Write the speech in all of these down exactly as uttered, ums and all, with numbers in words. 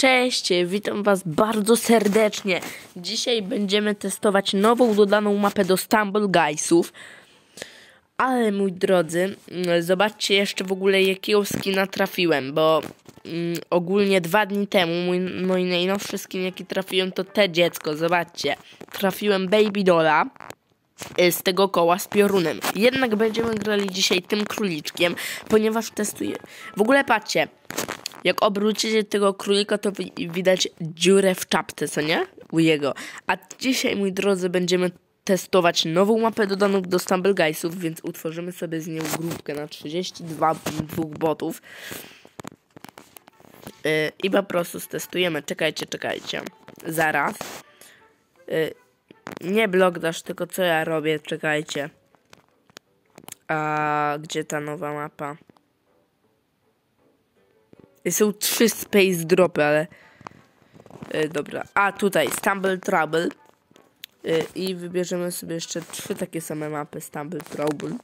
Cześć, witam was bardzo serdecznie. Dzisiaj będziemy testować nową dodaną mapę do Stumble Guysów. Ale mój drodzy, zobaczcie jeszcze w ogóle jakiego skina trafiłem, bo mm, ogólnie dwa dni temu mój, mój najnowszy skin jaki trafiłem to te dziecko, zobaczcie. Trafiłem Baby Dolla z tego koła z piorunem. Jednak będziemy grali dzisiaj tym króliczkiem, ponieważ testuję. W ogóle patrzcie, jak obrócicie tego królika, to widać dziurę w czapce, co nie? U jego. A dzisiaj, mój drodzy, będziemy testować nową mapę dodaną do Stumble Guysów, więc utworzymy sobie z nią grupkę na trzydzieści dwa dwóch botów. Yy, I po prostu stestujemy. Czekajcie, czekajcie. Zaraz. Yy, nie blokdasz, tylko co ja robię, czekajcie. A gdzie ta nowa mapa? Są trzy space dropy, ale... Yy, dobra. A, tutaj Stumble Trouble. Yy, I wybierzemy sobie jeszcze trzy takie same mapy. Stumble Trouble.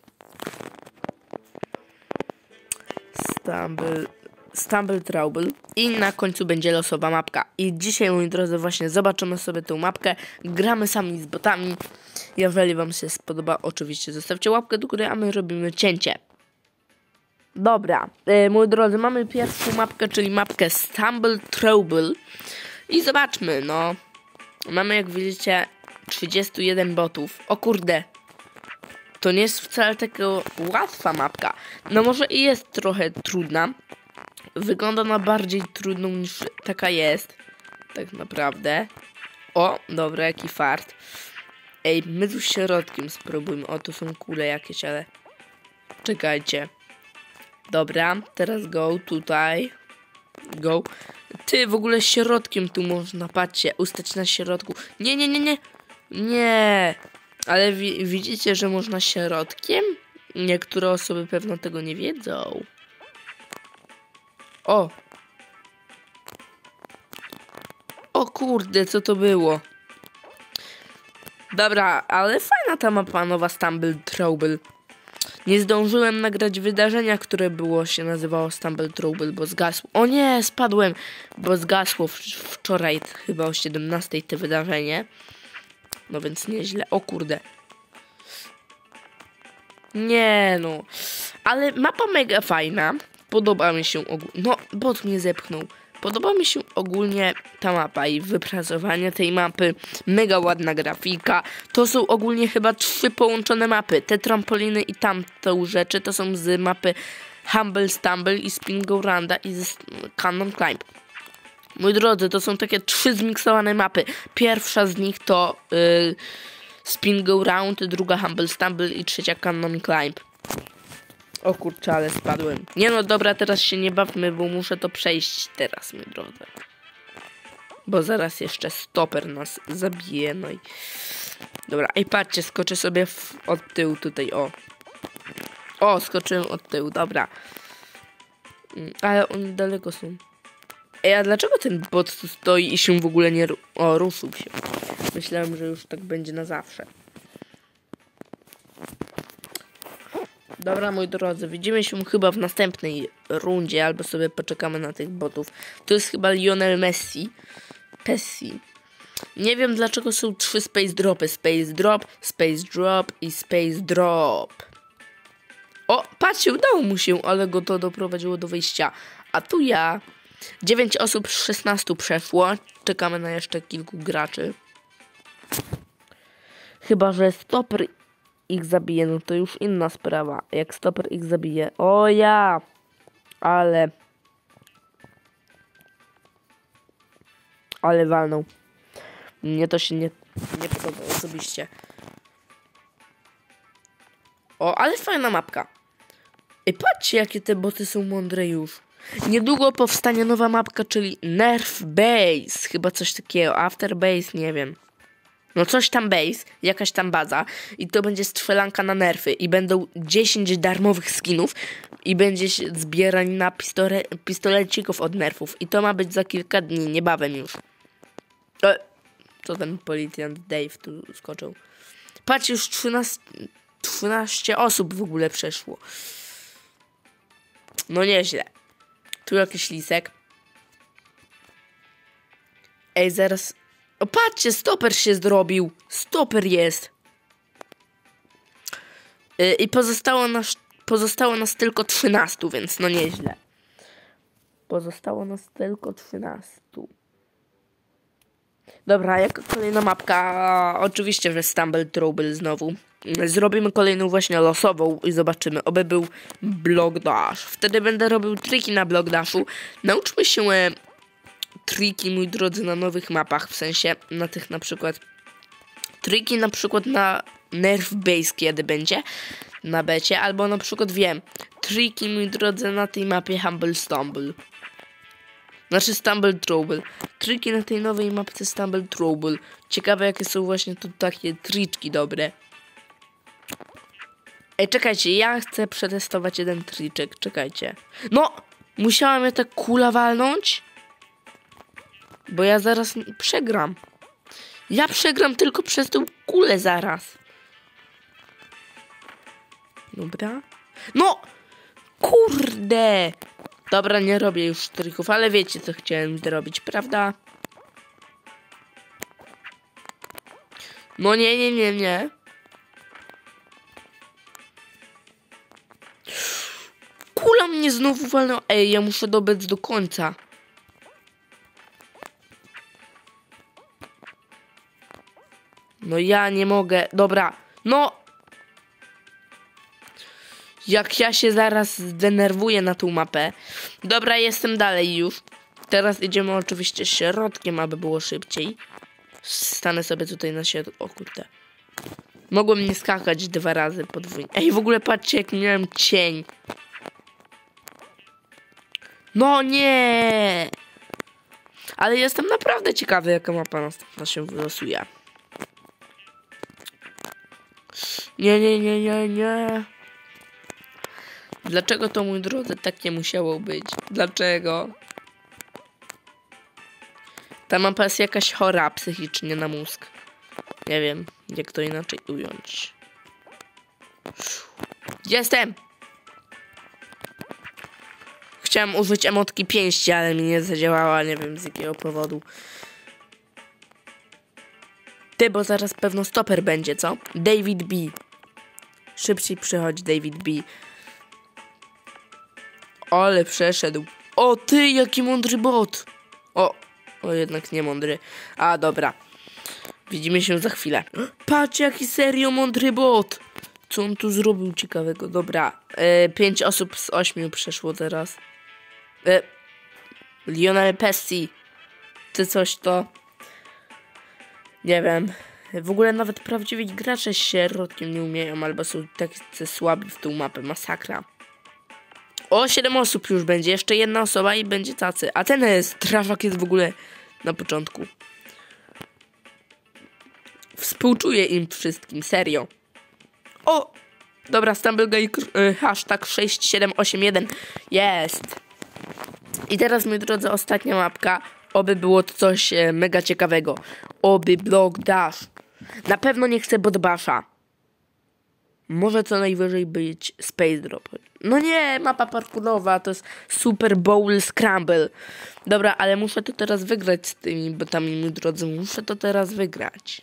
Stumble... Stumble Trouble. I na końcu będzie losowa mapka. I dzisiaj, moi drodzy, właśnie zobaczymy sobie tę mapkę. Gramy sami z botami. Jeżeli wam się spodoba, oczywiście zostawcie łapkę do góry, a my robimy cięcie. Dobra, yy, moi drodzy, mamy pierwszą mapkę, czyli mapkę Stumble Trouble. I zobaczmy, no. Mamy, jak widzicie, trzydzieści jeden botów. O kurde. To nie jest wcale taka łatwa mapka. No może i jest trochę trudna. Wygląda na bardziej trudną niż taka jest. Tak naprawdę. O, dobra, jaki fart. Ej, my tu środkiem spróbujmy. O, tu są kule jakieś, ale... Czekajcie. Dobra, teraz go tutaj. Go. Ty, w ogóle środkiem tu można, patrzcie, ustać na środku. Nie, nie, nie, nie. Nie. Ale wi widzicie, że można środkiem? Niektóre osoby pewno tego nie wiedzą. O. O kurde, co to było? Dobra, ale fajna ta mapa nowa Stumble Trouble. Nie zdążyłem nagrać wydarzenia, które było, się nazywało Stumble Trouble, bo zgasło. O nie, spadłem, bo zgasło wczoraj chyba o siedemnastej te wydarzenie. No więc nieźle. O kurde. Nie no. Ale mapa mega fajna. Podoba mi się ogólnie. No, bot mnie zepchnął. Podoba mi się ogólnie ta mapa i wypracowanie tej mapy. Mega ładna grafika. To są ogólnie chyba trzy połączone mapy. Te trampoliny i tamte rzeczy to są z mapy Humble Stumble i Spin Go Rounda i z Cannon Climb. Moi drodzy, to są takie trzy zmiksowane mapy. Pierwsza z nich to yy, Spin Go Round, druga Humble Stumble i trzecia Cannon Climb. O kurczę, ale spadłem. Nie no, dobra, teraz się nie bawmy, bo muszę to przejść teraz, moi drodzy. Bo zaraz jeszcze stoper nas zabije, no i... Dobra, ej, patrzcie, skoczę sobie w... od tyłu tutaj, o. O, skoczyłem od tyłu, dobra. Ale oni daleko są. Ej, a dlaczego ten bot tu stoi i się w ogóle nie... Ru o, ruszył się. Myślałem, że już tak będzie na zawsze. Dobra, moi drodzy, widzimy się chyba w następnej rundzie, albo sobie poczekamy na tych botów. To jest chyba Lionel Messi. Pessi. Nie wiem, dlaczego są trzy space dropy. Space drop, space drop i space drop. O, patrzcie, udało mu się, ale go to doprowadziło do wyjścia. A tu ja. dziewięć osób z szesnastu przeszło. Czekamy na jeszcze kilku graczy. Chyba że stoper ich zabije, no to już inna sprawa. Jak stoper ich zabije. O ja! Ale... Ale walną. Mnie to się nie, nie podoba osobiście. O, ale fajna mapka. I patrzcie, jakie te boty są mądre już. Niedługo powstanie nowa mapka, czyli Nerf Base. Chyba coś takiego. After Base, nie wiem. No coś tam base, jakaś tam baza i to będzie strzelanka na nerfy i będą dziesięć darmowych skinów i będzie się zbieranina pistole pistolecików od nerfów i to ma być za kilka dni, niebawem już. E, co ten policjant Dave tu skoczył? Patrz, już trzynaście, trzynaście osób w ogóle przeszło. No nieźle. Tu jakiś lisek. Ej, zaraz... O, patrzcie, stoper się zrobił. Stoper jest. Yy, I pozostało nas, pozostało nas tylko trzynastu, więc no nieźle. Pozostało nas tylko trzynastu. Dobra, jaka kolejna mapka? Oczywiście, że Stumble Trouble znowu. Zrobimy kolejną właśnie losową i zobaczymy, oby był Block Dash. Wtedy będę robił triki na Block Dashu. Nauczmy się e, triki, mój drodzy, na nowych mapach. W sensie na tych na przykład... Triki na przykład na Nerf Base, kiedy będzie na becie. Albo na przykład wiem, triki, mój drodzy, na tej mapie Humble Stumble. Znaczy Stumble Trouble. Triki na tej nowej mapce Stumble Trouble. Ciekawe, jakie są właśnie tu takie triczki dobre. Ej, czekajcie, ja chcę przetestować jeden triczek. Czekajcie. No! Musiała mnie ta kula walnąć? Bo ja zaraz przegram. Ja przegram tylko przez tę kulę zaraz. Dobra. No! Kurde! Dobra, nie robię już trików, ale wiecie, co chciałem zrobić, prawda? No nie, nie, nie, nie. Kula mnie znowu walnęła. Ej, ja muszę dobiec do końca. No ja nie mogę. Dobra, no. Jak ja się zaraz zdenerwuję na tą mapę. Dobra, jestem dalej już. Teraz idziemy oczywiście środkiem, aby było szybciej. Stanę sobie tutaj na środku. O kurde. Mogłem nie skakać dwa razy podwójnie. Ej, w ogóle patrzcie, jak miałem cień. No nie. Ale jestem naprawdę ciekawy, jaka mapa następna się wylosuje. Nie, nie, nie, nie, nie. Dlaczego to, mój drodzy, takie musiało być? Dlaczego? Ta mapa jest jakaś chora psychicznie na mózg. Nie wiem, jak to inaczej ująć. Jestem! Chciałem użyć emotki pięści, ale mi nie zadziałała, nie wiem z jakiego powodu. Ty, bo zaraz pewno stoper będzie, co? David B. Szybciej przychodzi David B. Ale przeszedł. O ty, jaki mądry bot. O, o jednak nie mądry. A, dobra. Widzimy się za chwilę. Patrz, jaki serio mądry bot. Co on tu zrobił ciekawego? Dobra. E, pięć osób z ośmiu przeszło teraz. E, Lionel Pesci. Ty coś to... Nie wiem. W ogóle nawet prawdziwi gracze środkiem nie umieją, albo są tacy słabi w tą mapę. Masakra. O, siedem osób już będzie. Jeszcze jedna osoba i będzie tacy. A ten jest, Trawak jest w ogóle na początku. Współczuję im wszystkim, serio. O! Dobra, StumbleGuy y, hashtag sześć siedem osiem jeden. Jest. I teraz, moi drodzy, ostatnia mapka. Oby było to coś e, mega ciekawego. Oby Block Dash. Na pewno nie chcę Botbasha. Może co najwyżej być Space Drop. No nie, mapa parkurowa, to jest Super Bowl Scramble. Dobra, ale muszę to teraz wygrać z tymi botami, moi drodzy. Muszę to teraz wygrać.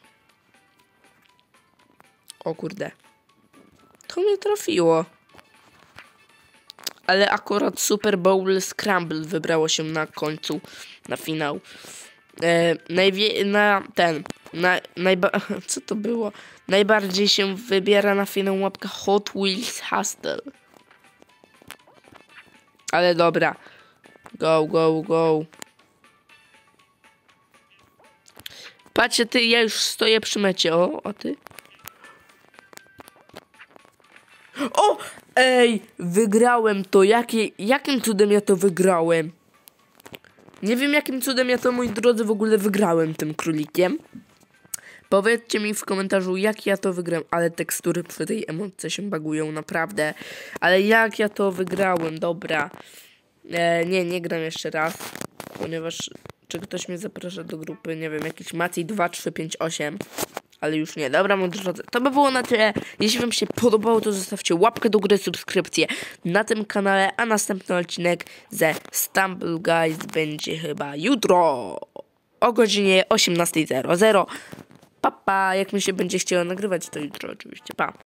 O kurde. To mnie trafiło. Ale akurat Super Bowl Scramble wybrało się na końcu, na finał. E, najwie na ten, na, najba co to było? Najbardziej się wybiera na finał łapka Hot Wheels Hustle. Ale dobra. Go, go, go. Patrzcie, ty, ja już stoję przy mecie. O, a ty? O! Ej, wygrałem to. Jakie, jakim cudem ja to wygrałem? Nie wiem, jakim cudem ja to, moi drodzy, w ogóle wygrałem tym królikiem. Powiedzcie mi w komentarzu, jak ja to wygrałem. Ale tekstury przy tej emotce się bagują, naprawdę. Ale jak ja to wygrałem, dobra. E, nie, nie gram jeszcze raz. Ponieważ, czy ktoś mnie zaprasza do grupy, nie wiem, jakiś Maciej dwa trzy pięć osiem. Ale już nie. Dobra, moi drodzy, to by było na tyle. Jeśli wam się podobało, to zostawcie łapkę do góry, subskrypcję na tym kanale, a następny odcinek ze Stumble Guys będzie chyba jutro. o godzinie osiemnastej zero zero. Pa, pa, jak mi się będzie chciało nagrywać, to jutro oczywiście, pa.